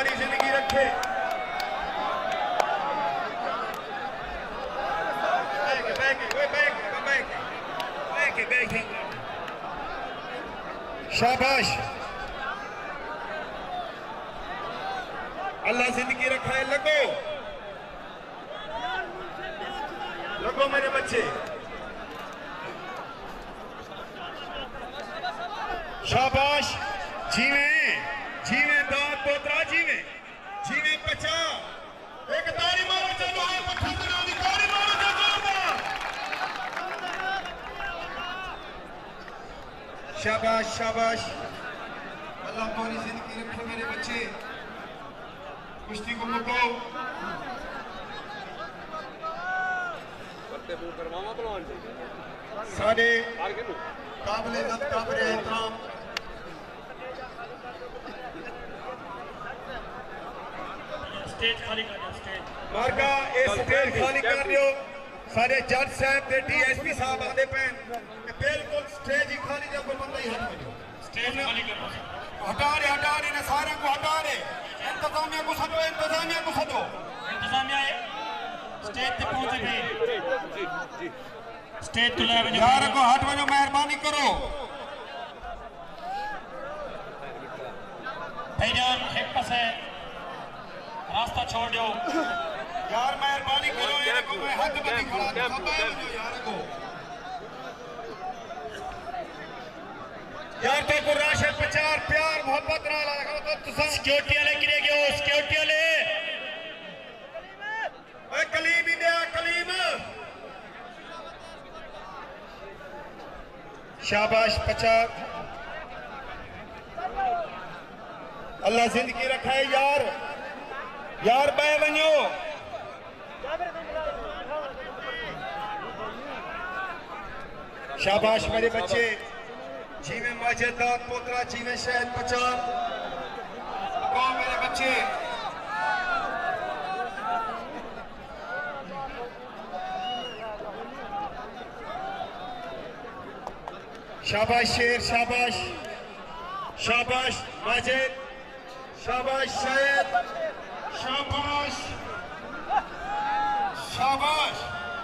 लंबी जिंदगी रखे। शाबाश, अल्लाह जिंदगी रखा है। लगो लगो मेरे बच्चे। शाबाश, जीवे जीवे दांत पोतरा, जीवे जीवे पचार। एक तारी मारो चलो, तारी मारो चलो। शाबाश शाबाश, अल्लाह तुम्हारी जिंदगी रखे मेरे बच्चे। कुश्ती को मुको। सारे काबिल इज्जत काबिल एहतराम स्टेज खाली कर दो। स्टेज मार्का स्टेज खाली कर दियो। सारे जज साहब ते डीएसपी साहब आदे पैन बिल्कुल स्टेज ही खाली, जब कोई बंदा ही हट में स्टेज खाली कर दो। हटा रहे ने सारे को हटा रहे। इंतजामिया को सदो, इंतजामिया को सदो। इंतजामिया स्टेज पे पहुंचे गए। स्टेज तो ले वजो यार को हट वजो, मेहरबानी करो। भाईजान एक पास है, रास्ता छोड़ दो यार, मेहरबानी करो। ये को मैं हद में नहीं खड़ा, सब वजो यार को। यार तो को राशन प्रचार प्यार मोहब्बत ना लगा तो तुसा सिक्योरिटी वाले गिरे गए। सिक्योरिटी वाले ओए कलीम ही दे, कलीम। शाबाश पचार, अल्लाह जिंदगी रखा है यार। यार बह वनो। शाबाश मेरे बच्चे। जीवे माजिद दांत पोतरा, जीवे शहद पचार। कौन मेरे बच्चे। शाबाश शेर, शाबाश शाबाश माजिद, शाबाश शहद, शाबाश शाबाश।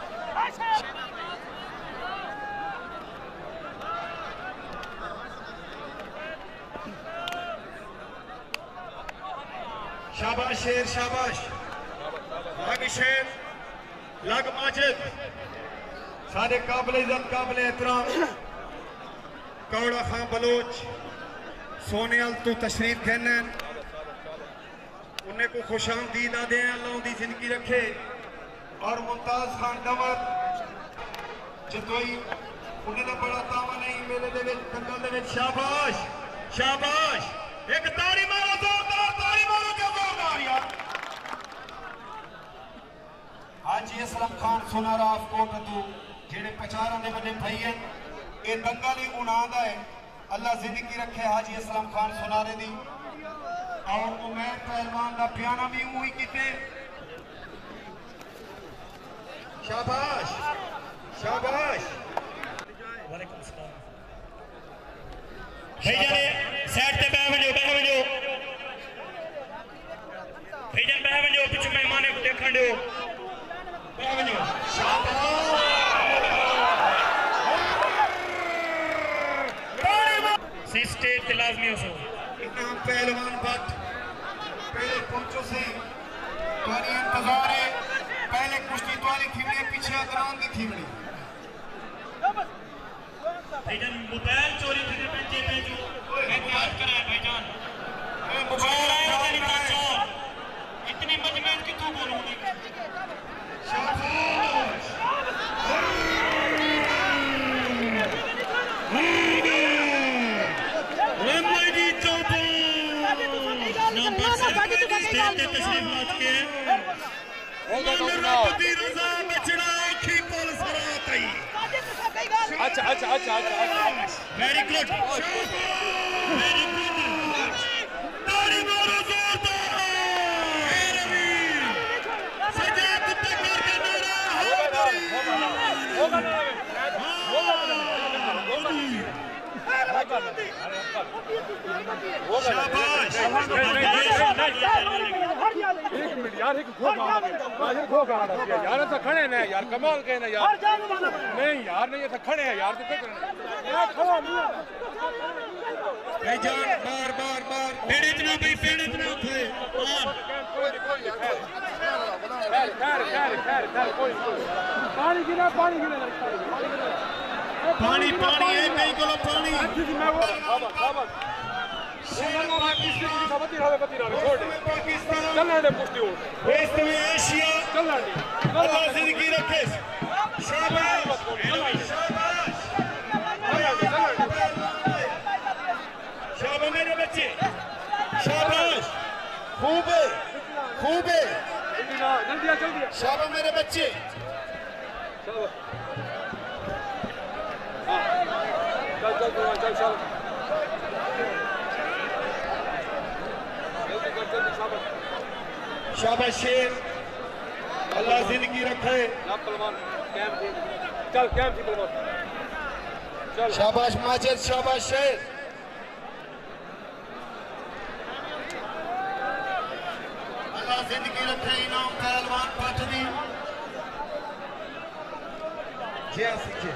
शाबाश शेर, शाबाश। लग शेर, लग माजिद। सारे काबिल इज्जत काबिल एहतराम कौड़ा खां बलोच सोने अल तू तशरीफ कहना उन्हें को खुश आमदीद आदे। अल्लाह उनकी जिंदगी रखे। और मुमताज खान दमर जितोई उन्हें तो बड़ा तावा नहीं मेले दे विच दंगल दे विच। शाबाश शाबाश, एक ताड़ी मारो, जोरदार ताड़ी मारो, क्या जोरदार यार। हाजी असलम खान सोनारा कोट तू जेड़े पचारा दे बड़े भाई हैं, ये दंगल ही उनाद है। अल्लाह जिंदगी रखे हाजी असलम खान सोनारे दी। और उमैर पहलवान का पियाना भी उही कीते। शाबाश शाबाश। वालेकुम सलाम। भाईजान साइड पे बैठ वजो, बैठ वजो। भाईजान बैठ वजो, पिछू मेहमान को देखण दो। बैठ वजो। सी स्टेज ते लाजमी हो सो। इनाम पहलवान भट्ट पहले पहुंचो से तुम्हारी इंतजार है। पहले कुश्ती तुम्हारी थीमड़ी, पीछे अदरान की थीमड़ी। भाईजान मोबाइल चोरी थे पंजे पे जो एहतियात करा है भाईजान। इतनी मजमेत की तू बोलूंगी। शाबाश। अच्छा अच्छा अच्छा अच्छा वेरी गुड, वेरी गुड। ताली मारो जोरदार। सजा कुत्ते करके नारा होगा शाबाश एक मिनट यार एक खो गा यार ऐसा खड़े ना यार कमाल के ना यार नहीं यार नहीं ऐसा खड़े हैं यार तो क्या करना भाईजान बार बार बार पेड़ इतना भाई पेड़ इतना उठे पानी गिरा पानी पानी है कहीं को पानी एशिया अल्लाह जिंदगी रखे शाबाश शाबाश मेरे बच्चे शाबाश खूब खूब शाबाश मेरे बच्चे शाबाश शेर अल्लाह जिंदगी रखे चल कैम थी पहलवान शाबाश माजिद शाबाश शेर अल्लाह जिंदगी रखे इनाम पहलवान पटरी जय सीखे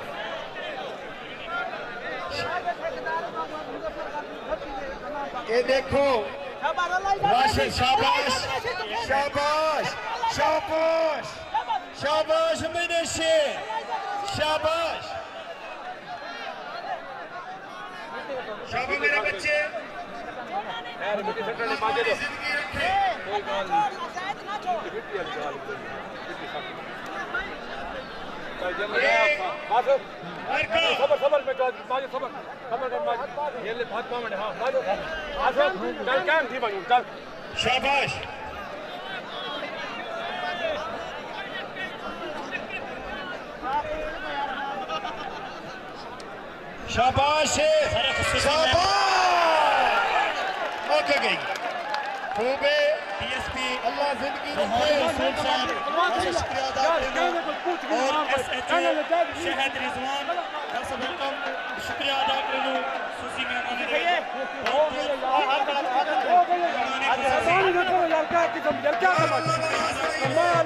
ये देखो राशिद शाबाश शाबाश शाबाश शाबाश मेरे शेर शाबाश शाबाश मेरे बच्चे जिंदगी रखे सबर सबर में माजिद सबर सबर कर माजिद ये ले हाथ पाँव में हां माजिद आसम चल कैम थी भाई चल शाबाश शाबाश शाबाश ओके गई खूबे डीएसपी अल्लाह जिंदगी रखे शुक्रिया अदा और एसएचओ शहद रिजवान शुक्रिया अदा करूं सुसी मेहमान ने यार क्या